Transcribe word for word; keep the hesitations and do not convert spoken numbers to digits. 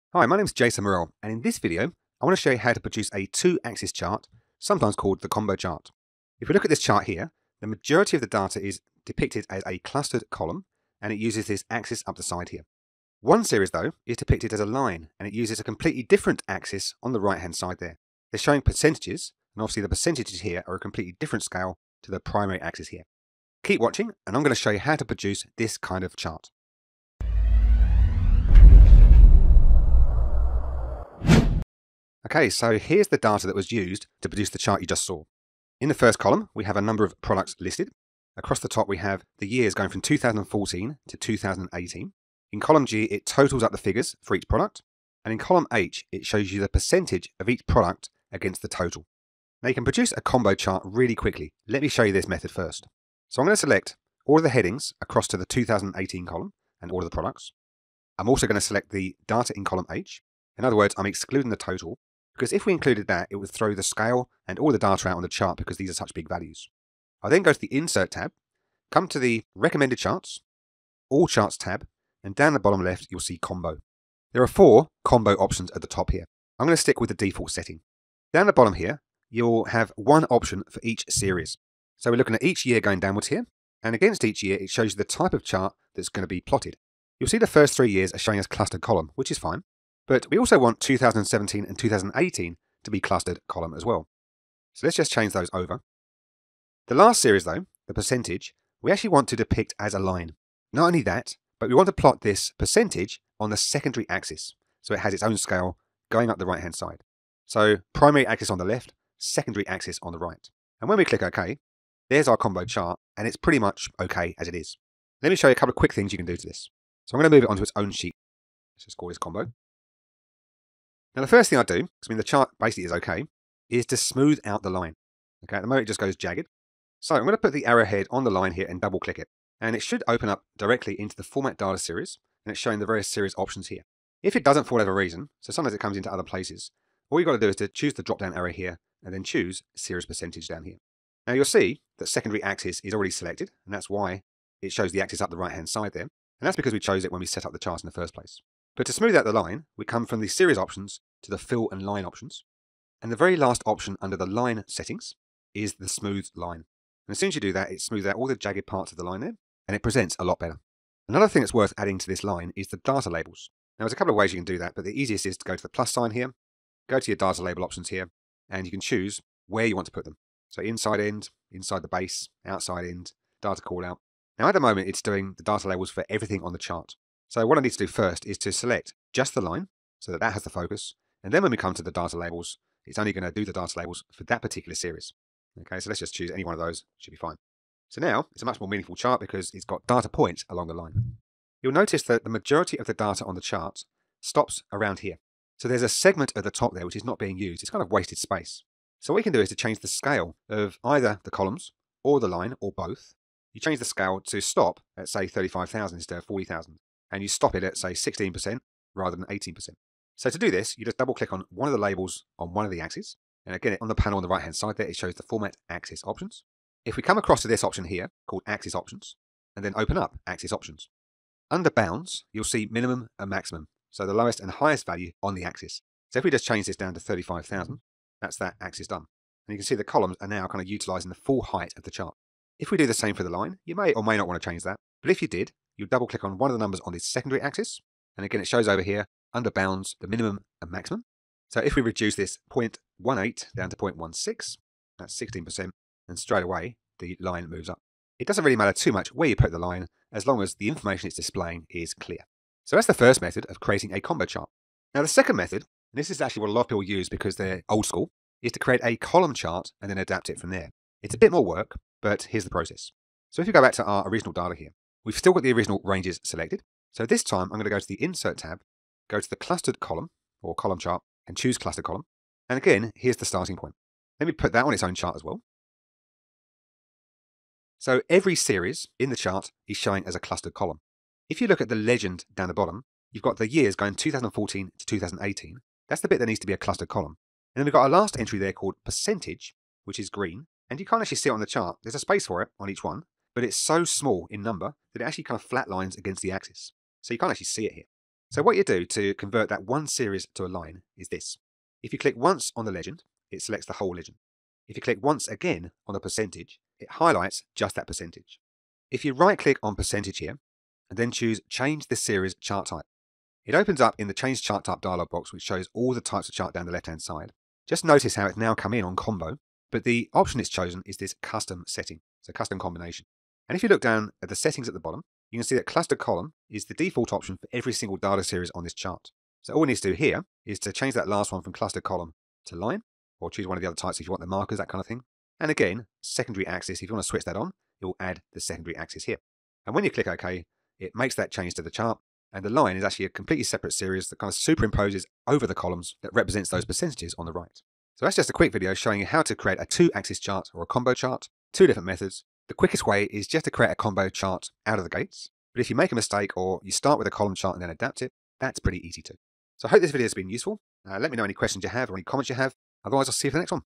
Hi, my name is Jason Morrell, and in this video, I want to show you how to produce a two-axis chart, sometimes called the combo chart. If we look at this chart here, the majority of the data is depicted as a clustered column, and it uses this axis up the side here. One series, though, is depicted as a line, and it uses a completely different axis on the right-hand side there. They're showing percentages, and obviously the percentages here are a completely different scale to the primary axis here. Keep watching, and I'm going to show you how to produce this kind of chart. Okay, so here's the data that was used to produce the chart you just saw. In the first column, we have a number of products listed. Across the top, we have the years going from two thousand fourteen to two thousand eighteen. In column G, it totals up the figures for each product. And in column H, it shows you the percentage of each product against the total. Now you can produce a combo chart really quickly. Let me show you this method first. So I'm going to select all of the headings across to the two thousand eighteen column and all of the products. I'm also going to select the data in column H. In other words, I'm excluding the total, because if we included that, it would throw the scale and all the data out on the chart because these are such big values. I'll then go to the Insert tab, come to the Recommended Charts, All Charts tab, and down the bottom left, you'll see Combo. There are four combo options at the top here. I'm going to stick with the default setting. Down the bottom here, you'll have one option for each series. So we're looking at each year going downwards here, and against each year, it shows you the type of chart that's going to be plotted. You'll see the first three years are showing as clustered column, which is fine. But we also want two thousand seventeen and two thousand eighteen to be clustered column as well. So let's just change those over. The last series though, the percentage, we actually want to depict as a line. Not only that, but we want to plot this percentage on the secondary axis. So it has its own scale going up the right hand side. So primary axis on the left, secondary axis on the right. And when we click OK, there's our combo chart, and it's pretty much OK as it is. Let me show you a couple of quick things you can do to this. So I'm going to move it onto its own sheet. Let's just call this combo. Now the first thing I do, because I mean the chart basically is okay, is to smooth out the line. Okay, at the moment it just goes jagged. So I'm going to put the arrowhead on the line here and double click it. And it should open up directly into the Format Data series, and it's showing the various series options here. If it doesn't for whatever reason, so sometimes it comes into other places, all you've got to do is to choose the drop down arrow here, and then choose Series Percentage down here. Now you'll see that secondary axis is already selected, and that's why it shows the axis up the right hand side there. And that's because we chose it when we set up the chart in the first place. But to smooth out the line, we come from the series options to the fill and line options. And the very last option under the line settings is the smooth line. And as soon as you do that, it smooths out all the jagged parts of the line there, and it presents a lot better. Another thing that's worth adding to this line is the data labels. Now there's a couple of ways you can do that, but the easiest is to go to the plus sign here, go to your data label options here, and you can choose where you want to put them. So inside end, inside the base, outside end, data callout. Now at the moment, it's doing the data labels for everything on the chart. So what I need to do first is to select just the line so that that has the focus. And then when we come to the data labels, it's only going to do the data labels for that particular series. Okay, so let's just choose any one of those, should be fine. So now it's a much more meaningful chart because it's got data points along the line. You'll notice that the majority of the data on the chart stops around here. So there's a segment at the top there which is not being used. It's kind of wasted space. So what we can do is to change the scale of either the columns or the line or both. You change the scale to stop at say thirty-five thousand instead of forty thousand. And you stop it at say sixteen percent rather than eighteen percent. So to do this, you just double click on one of the labels on one of the axes. And again, on the panel on the right hand side there, it shows the Format Axis options. If we come across to this option here, called Axis Options, and then open up Axis Options. Under Bounds, you'll see minimum and maximum. So the lowest and highest value on the axis. So if we just change this down to thirty-five thousand, that's that axis done. And you can see the columns are now kind of utilizing the full height of the chart. If we do the same for the line, you may or may not want to change that. But if you did, you double click on one of the numbers on the secondary axis. And again, it shows over here, under bounds, the minimum and maximum. So if we reduce this zero point one eight down to zero point one six, that's sixteen percent, and straight away, the line moves up. It doesn't really matter too much where you put the line, as long as the information it's displaying is clear. So that's the first method of creating a combo chart. Now the second method, and this is actually what a lot of people use because they're old school, is to create a column chart and then adapt it from there. It's a bit more work, but here's the process. So if you go back to our original data here, we've still got the original ranges selected. So this time I'm going to go to the Insert tab, go to the clustered column or column chart and choose clustered column. And again, here's the starting point. Let me put that on its own chart as well. So every series in the chart is showing as a clustered column. If you look at the legend down the bottom, you've got the years going two thousand fourteen to two thousand eighteen. That's the bit that needs to be a clustered column. And then we've got our last entry there called percentage, which is green. And you can't actually see it on the chart. There's a space for it on each one, but it's so small in number that it actually kind of flatlines against the axis. So you can't actually see it here. So what you do to convert that one series to a line is this. If you click once on the legend, it selects the whole legend. If you click once again on the percentage, it highlights just that percentage. If you right-click on percentage here, and then choose Change the Series Chart Type, it opens up in the Change Chart Type dialog box, which shows all the types of chart down the left-hand side. Just notice how it's now come in on combo, but the option it's chosen is this custom setting, so custom combination. And if you look down at the settings at the bottom, you can see that cluster column is the default option for every single data series on this chart. So all we need to do here is to change that last one from cluster column to line, or choose one of the other types if you want the markers, that kind of thing. And again, secondary axis, if you want to switch that on, it will add the secondary axis here. And when you click OK, it makes that change to the chart, and the line is actually a completely separate series that kind of superimposes over the columns that represents those percentages on the right. So that's just a quick video showing you how to create a two-axis chart or a combo chart, two different methods. The quickest way is just to create a combo chart out of the gates, but if you make a mistake or you start with a column chart and then adapt it, that's pretty easy too. So I hope this video has been useful. Uh, let me know any questions you have or any comments you have. Otherwise, I'll see you for the next one.